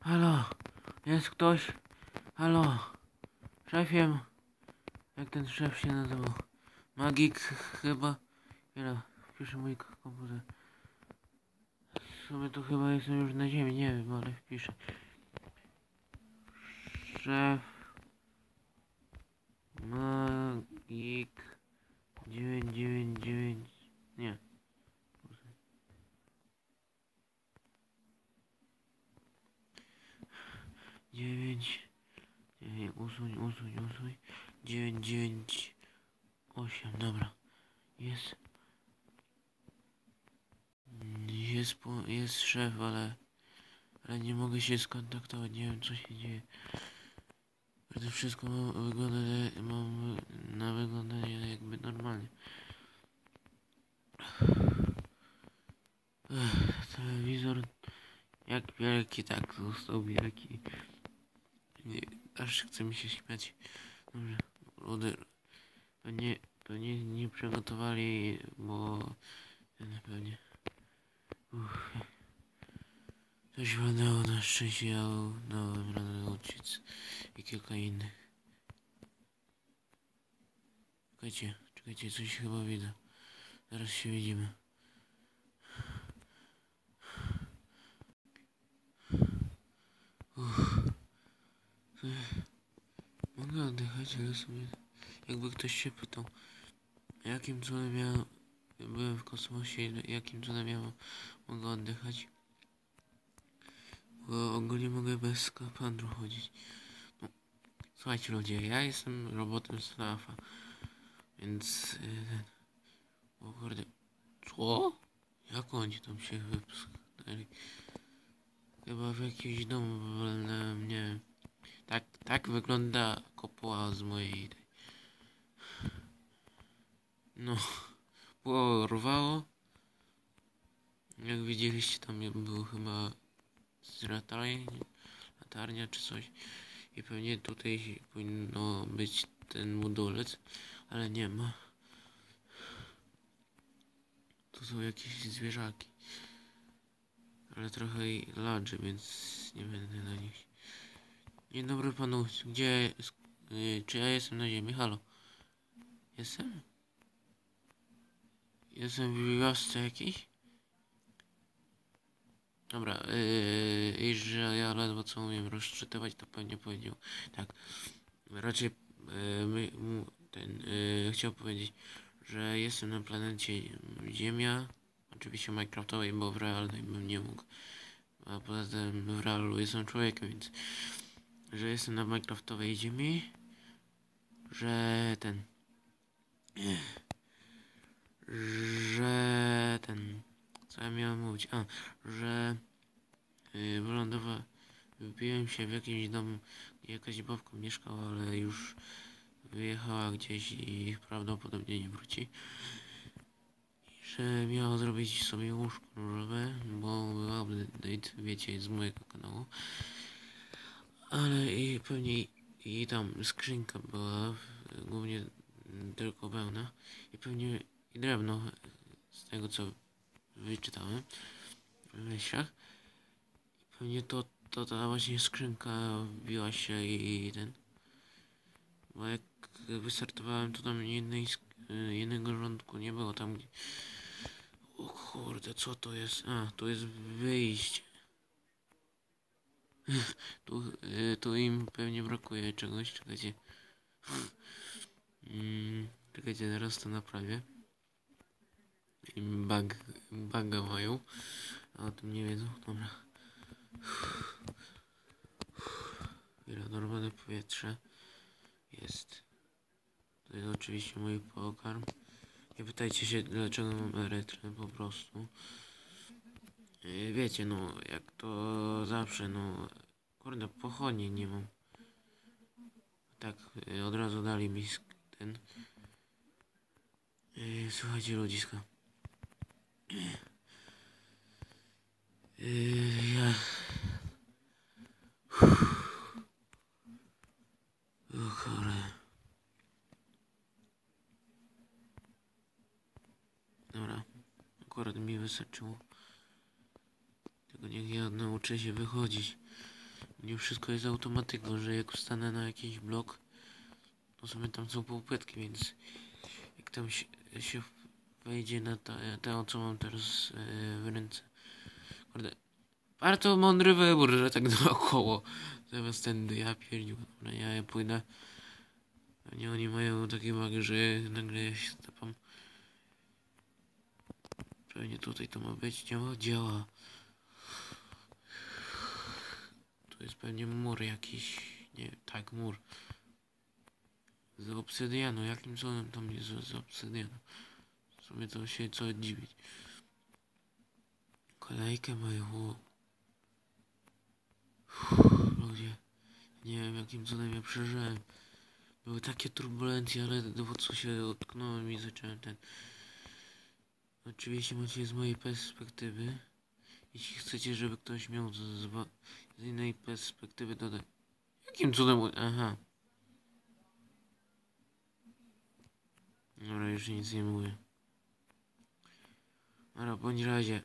Halo, jest ktoś? Halo, szefiem? Jak ten szef się nazywał? Magik chyba? Chwila, wpiszę mój komputer. W sumie to chyba jestem już na ziemi, nie wiem, ale wpiszę. Szef Magik 999. Nie. 9. Usuń. 998. Dobra. Jest. Jest szef, ale nie mogę się skontaktować. Nie wiem, co się dzieje. To wszystko mam na wyglądanie jakby normalnie. Telewizor jak wielki, tak został wielki. Aż chce mi się śmiać. Dobrze. Nie przygotowali, bo pewnie. Coś wyglądało na szczęście, dałem radę uciec i kilka innych. Czekajcie, coś chyba widzę. Zaraz się widzimy. Mogę oddychać, ale sobie... Jakby ktoś się pytał, jakim cudem ja byłem w kosmosie, jakim cudem ja mogę oddychać. Bo ogólnie mogę bez skafandru chodzić. No, słuchajcie ludzie, ja jestem robotem z FNAF-a, więc... O kurde... Co? Jak oni tam się wypsknęli? Chyba w jakiś dom walnąłem, nie wiem. Tak wygląda kopuła z mojej... No, porwało. Jak widzieliście, tam był chyba latarnia czy coś. I pewnie tutaj powinno być ten budulec, ale nie ma. Tu są jakieś zwierzaki. Ale trochę i large, więc nie będę na nich. Dzień dobry panu, czy ja jestem na ziemi? Halo? Jestem? Jestem w wiosce jakiejś? Dobra, i że ja ledwo co umiem rozczytywać, to pewnie powiedział. Tak, raczej chciał powiedzieć, że jestem na planecie Ziemia, oczywiście Minecraftowej, bo w realnej bym nie mógł. A poza tym w realu jestem człowiekiem, więc że jestem na Minecraftowej Ziemi, że co ja miałem mówić? Że wybiłem się w jakimś domu, gdzie jakaś babka mieszkała, ale już wyjechała gdzieś i prawdopodobnie nie wróci. I że miała zrobić sobie łóżko różowe, bo była update, wiecie, z mojego kanału. Ale i pewnie i tam skrzynka była głównie tylko pełna i pewnie i drewno z tego co wyczytałem w myślach. I pewnie ta właśnie skrzynka wbiła się bo jak wystartowałem, to tam jednego rządku nie było tam gdzie... O kurde, co to jest? Tu jest wyjście. Tu im pewnie brakuje czegoś, czekajcie. Czekajcie, zaraz to naprawię. Im buga mają, a o tym nie wiedzą, dobra. Chwila, normalne powietrze jest. To jest oczywiście mój pokarm. Nie pytajcie się, dlaczego mam erytrę, po prostu. Wiecie, no, jak to zawsze, no... Kurde, pochodni nie mam. Tak, od razu dali mi ten... Słuchajcie, ludziska. Ja... O chore. Dobra, akurat mi wystarczyło. Tylko niech ja nauczę się wychodzić. Nie wszystko jest automatyką, że jak wstanę na jakiś blok, to sobie tam są półpłytki, więc jak tam się wejdzie na to, co mam teraz w ręce. Kurde, bardzo mądry wybór, że tak naokoło. Zamiast tędy, ja pierdził. Dobra, ja pójdę. Pewnie oni mają takie magi, że nagle ja się stapam. Pewnie tutaj to ma być. Działa, działa. To jest pewnie mur jakiś. Nie, tak, mur. Z obsydianu. Jakim cudem tam jest z obsydianu? W sumie to się co dziwić. Kolejkę mają. Ludzie. Nie wiem jakim cudem ja przeżyłem. Były takie turbulencje, ale dowódco się utknąłem i zacząłem ten... Oczywiście macie z mojej perspektywy. Jeśli chcecie, żeby ktoś miał z innej perspektywy dodać. Jakim cudem... Aha. Dobra, już nic nie mówię. Dobra, bądź razie.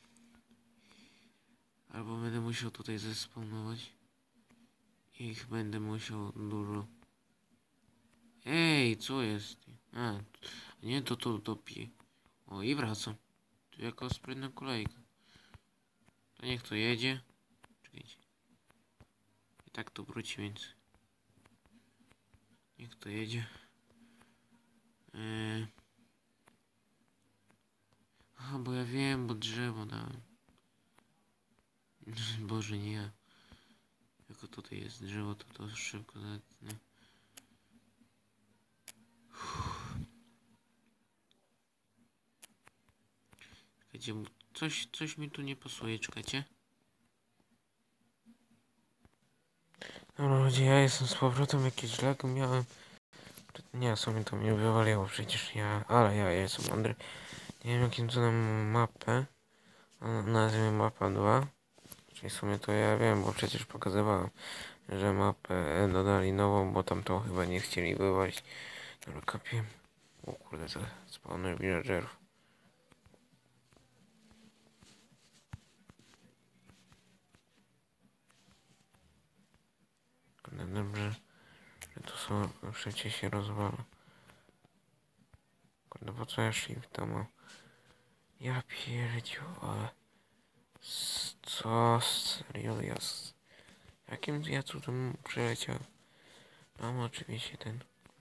Albo będę musiał tutaj zespawnować. I ich będę musiał dużo. Ej, co jest? A, nie, to dopiję. O, i wracam. Tu jako sprytna kolejka. To niech to jedzie. Czekajcie. I tak to wróci, więc... Niech to jedzie. Aha, bo ja wiem, bo drzewo dałem. Boże, nie ja. Jako tutaj jest drzewo, to szybko zetnę. Czekajcie, coś mi tu nie pasuje, czekajcie. Dobra ludzie, ja jestem z powrotem, jakiś lag miałem. Nie, sobie to mnie wywaliło przecież ale ja jestem mądry. Nie wiem jakim cudem mapę. Nazwijmy mapa 2. Czyli w sumie to ja wiem, bo przecież pokazywałem, że mapę dodali nową, bo tamtą chyba nie chcieli wywalić. Dobra, kapię. O kurde, to spawner villagerów. Kurde, dobrze, że tu są, przecież się rozwala. Kurde, po co ja shift to mam? Ja pierdziu, ale... Co? Serio jest? Jakim ja cudem przyleciał? Mam oczywiście ten...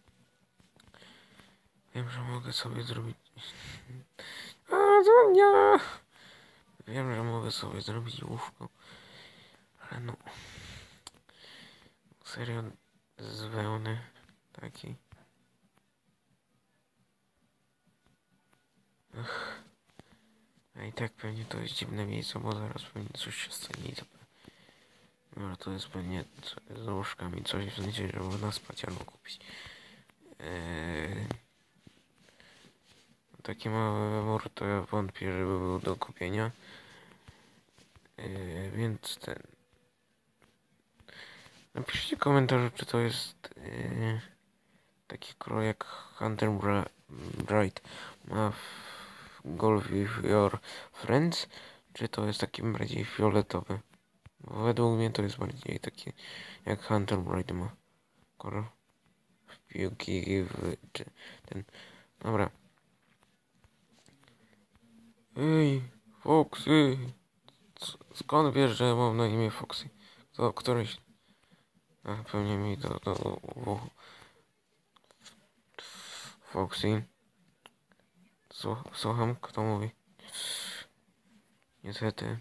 Wiem, że mogę sobie zrobić... A, to nie! Wiem, że mogę sobie zrobić łóżko. Ale no... Serio z wełny taki. Ach. A i tak pewnie to jest dziwne miejsce, bo zaraz pewnie coś się stanie i to... No to jest pewnie z łóżkami coś w sensie, że można spać albo kupić. Taki mały wybór to ja wątpię, żeby był do kupienia. Więc ten... Napiszcie komentarzu, czy to jest taki kroj jak Hunter Bright ma w Golf with Your Friends, czy to jest taki bardziej fioletowy. Bo według mnie to jest bardziej taki jak Hunter Bright ma kolor w piłki czy ten... Dobra. Ej, Foxy! Skąd wiesz, że mam na imię Foxy? To któryś... A, pewnie mi to Foxy. Słucham, kto mówi? Niestety.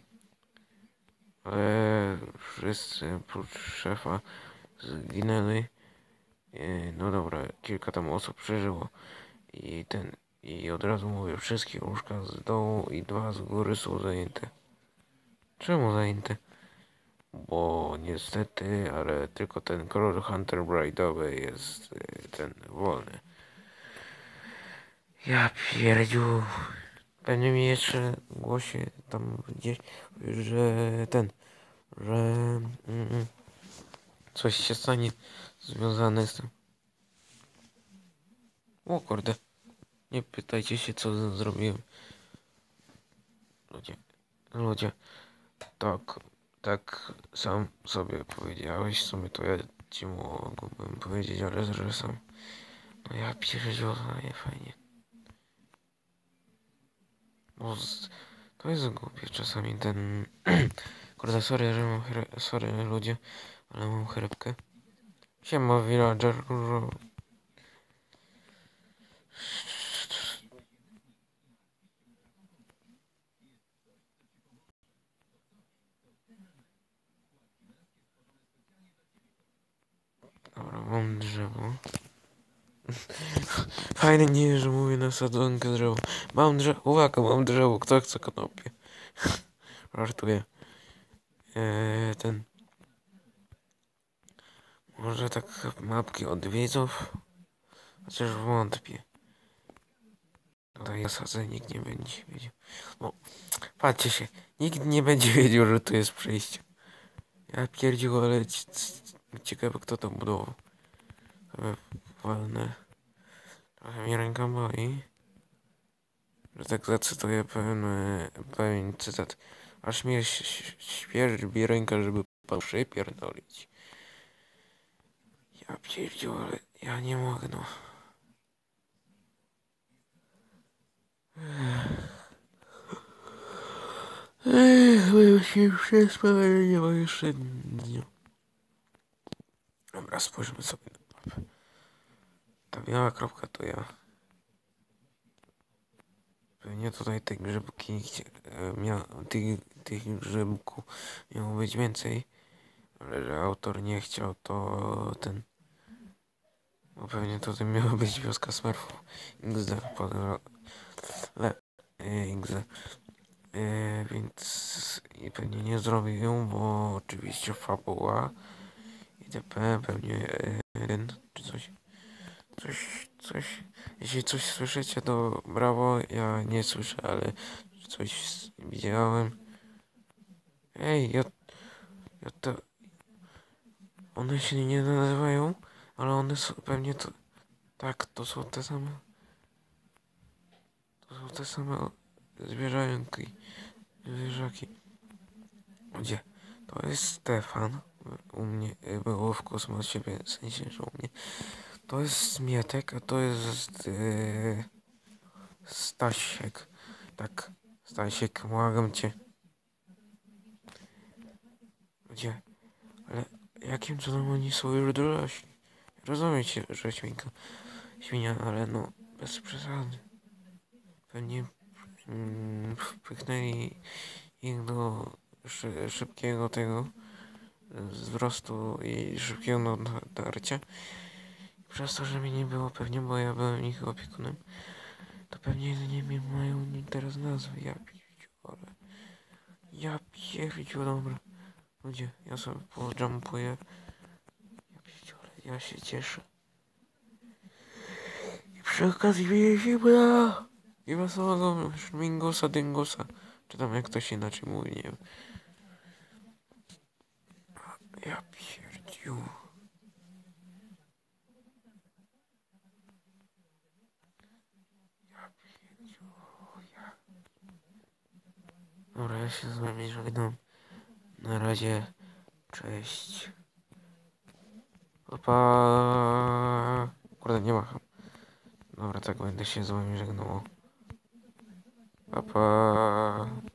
Ale wszyscy prócz szefa zginęli. No dobra, kilka tam osób przeżyło. I od razu mówię, wszystkie łóżka z dołu i 2 z góry są zajęte. Czemu zajęte? Bo niestety, ale tylko ten kolor Hunter Brightowy jest ten wolny. Ja pierdziu. Pewnie mi jeszcze głosi tam gdzieś, że coś się stanie związane z tym. O kurde. Nie pytajcie się, co zrobiłem. Ludzie. Tak. tak sam sobie powiedziałeś, w sumie to ja ci mógłbym powiedzieć, ale że sam. No ja pierdzielę, nie fajnie. Bo to jest głupie czasami ten... Kurde, sorry, że mam sorry ludzie, ale mam chrypkę. Siema villager, dużo... Dobra, mam drzewo. Fajnie nie, że mówię na sadzonkę drzewo. Mam drzewo, uwaga, mam drzewo, kto chce konopie? Żartuję. Ten... Może tak mapki od widzów? Chociaż wątpię. Tutaj ja sadzę, nikt nie będzie wiedział. No, patrzcie się, nikt nie będzie wiedział, że tu jest przejście. Ja pierdził, ale ciekawe kto to budował. Trochę walne. Trochę mi ręka boli. Że tak zacytuję pewien cytat. Aż mnie świerzbi ręka, żeby pan przypierdolić. Ja pierdził, ale ja nie mogę, no. Chyba się przespał, ale nie ma jeszcze dnia. Dobra, spójrzmy sobie na mapę. Ta biała kropka to ja. Pewnie tutaj te grzybki, tych grzybków miało być więcej, ale że autor nie chciał, to ten... Bo pewnie tutaj miała być wioska Smurfów. XD, XD. Więc i pewnie nie zrobił ją, bo oczywiście fabuła itp. Pewnie ten czy coś. Jeśli coś słyszycie, to brawo. Ja nie słyszę, ale coś widziałem. Ej, ja to... One się nie nazywają, ale one są pewnie to... Tak, to są te same... To są te same zwierzaki. Gdzie? To jest Stefan. U mnie było w kosmosie, w sensie, że u mnie. To jest Smietek, a to jest Stasiek. Tak, Stasiek, błagam cię. Gdzie? Ale jakim cudem oni są już dorośli? Rozumiem cię, że świnia, ale no, bez przesady. Pewnie wpychnęli ich do szybkiego tego wzrostu i szybkiego nadarcia. Przez to, że mnie nie było pewnie, bo ja byłem ich opiekunem, to pewnie nie mają teraz nazwy. Ja pierdziu, dobra. Ludzie, ja sobie pojumpuję. Ja pierdziu, ale ja się cieszę. I przy okazji widzimy i wesołego Mingusa, Dyngusa. Czy tam jak ktoś inaczej mówi, nie wiem. Ja pierdziu. Dobra, ja się z wami żegnam. Na razie. Cześć. Pa, pa. Kurde, nie macham. Dobra, tak będę się z wami żegnał. Pa, pa.